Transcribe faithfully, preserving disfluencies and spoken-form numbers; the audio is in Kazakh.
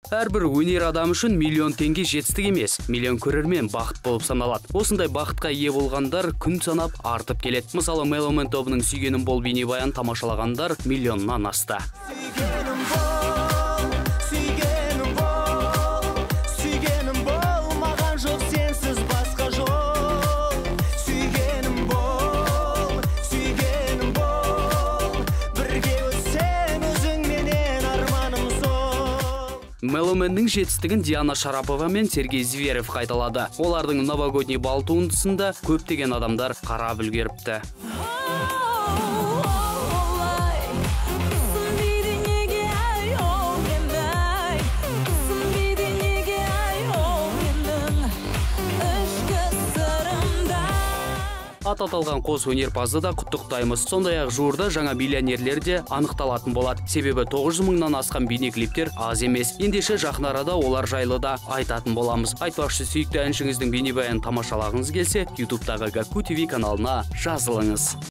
Әрбір өнер адам үшін миллион теңге жетістік емес, миллион көрермен бақыт болып саналады. Осындай бақытқа ие болғандар күн санап артып келеді. Мысалы, Меломен тобының Сүйгенім бол бейнебаян тамашалағандар миллионнан асты. Меломеннің жетістігін Диана Шарапова мен Сергей Зверев қайталады. Олардың новогодний бал туындысында көптеген адамдар қарап үлгеріпті. Ат аталған қос өнерпазды да құттықтаймыз. Сондай-ақ жуырда жаңа миллионерлер де анықталатын болады. Себебі тоғыз жүз мыңнан асқан бейнеклиптер аз емес. Ендеше жақын арада олар жайлы да айтатын боламыз. Айтпақшы, сүйікті әншіңіздің бейнебаянын тамашалағыңыз келсе, ютубтағы Гакку ти ви каналына жазылыңыз.